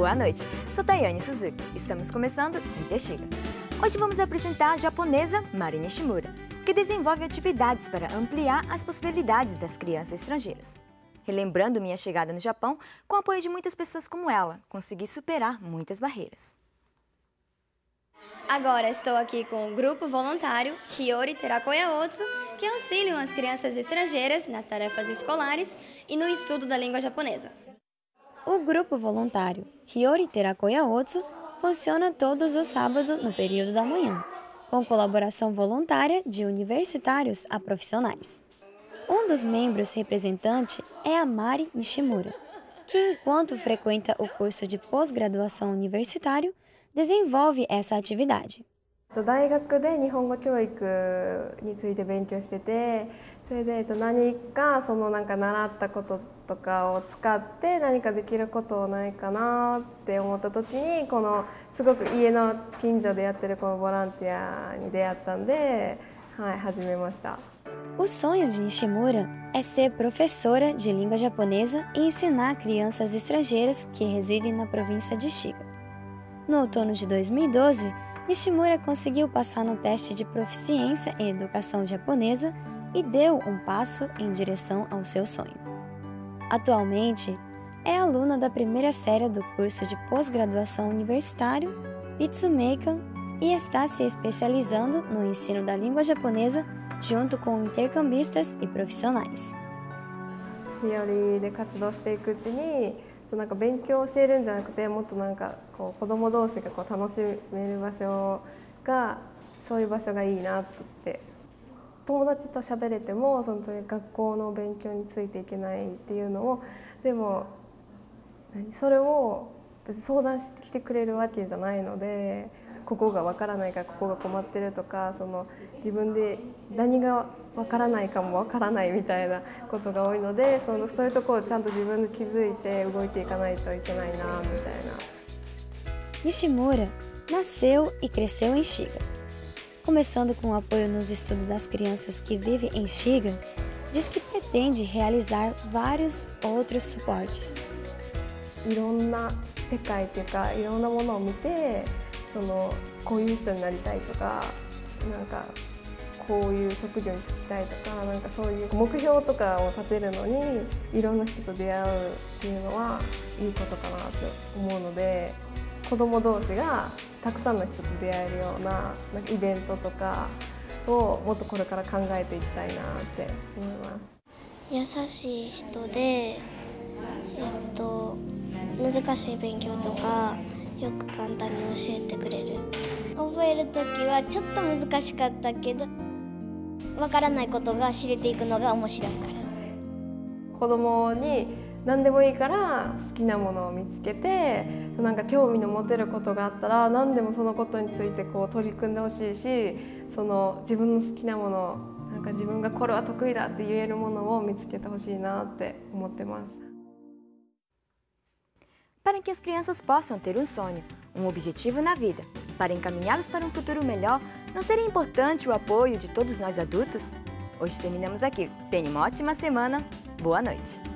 Boa noite, sou Tayane Suzuki. Estamos começando Intexiga. Hoje vamos apresentar a japonesa Mari Nishimura, que desenvolve atividades para ampliar as possibilidades das crianças estrangeiras. Relembrando minha chegada no Japão, com o apoio de muitas pessoas como ela, consegui superar muitas barreiras. Agora estou aqui com o grupo voluntário Hiyori Terakoya Otsu, que auxiliam as crianças estrangeiras nas tarefas escolares e no estudo da língua japonesa. O grupo voluntário Hiyori Terakoya Otsu funciona todos os sábados no período da manhã, com colaboração voluntária de universitários a profissionais. Um dos membros representante é a Mari Nishimura, que enquanto frequenta o curso de pós-graduação universitário, desenvolve essa atividade. 大学で日本語教育について勉強してて、それで何か習ったこととかを使って何かできることないかなって思った時に、すごく家の近所でやってるこのボランティアに出会ったんで、始めました。 O sonho de Nishimura é ser professora de língua japonesa e ensinar crianças estrangeiras que residem na província de Shiga. No outono de 2012, Nishimura conseguiu passar no teste de proficiência em educação japonesa e deu um passo em direção ao seu sonho. Atualmente, é aluna da primeira série do curso de pós-graduação universitário Ritsumeikan e está se especializando no ensino da língua japonesa junto com intercambistas e profissionais. 日和で活動していくうちに、勉強を教えるんじゃなくて、もっと子供同士が楽しめる場所が、そういう場所がいいなって。友達と喋れても学校の勉強についていけないっていうのを、でもそれを別に相談してきてくれるわけじゃないので、ここがわからないからここが困ってるとか、自分で何がわからないかもわからないみたいなことが多いので、そういうところをちゃんと自分で気づいて動いていかないといけないなみたいな。 Nishimura nasceu e cresceu em Shiga. Começando com o apoio nos estudos das crianças que vivem em Shiga, diz que pretende realizar vários outros suportes. いろんな世界というか、いろんなものを見て、こういう人になりたいとか、こういう職業に就きたいとか、そういう目標とかを立てるのにいろんな人と出会うっていうのはいいことかなって思うので、子ども同士がたくさんの人と出会えるようなイベントとかをもっとこれから考えていきたいなって思います。 優しい人で、難しい勉強とかよく簡単に教えてくれる。覚えるときはちょっと難しかったけど、わからないことが知れていくのが面白いから。 子供に何でもいいから好きなものを見つけて、興味の持てることがあったら何でもそのことについて取り組んでほしいし、自分の好きなもの、自分がこれは得意だって言えるものを見つけてほしいなって思ってます。 Para que as crianças possam ter um sonho, um objetivo na vida, para encaminhá-los para um futuro melhor, não seria importante o apoio de todos nós adultos? Hoje terminamos aqui. Tenha uma ótima semana. Boa noite!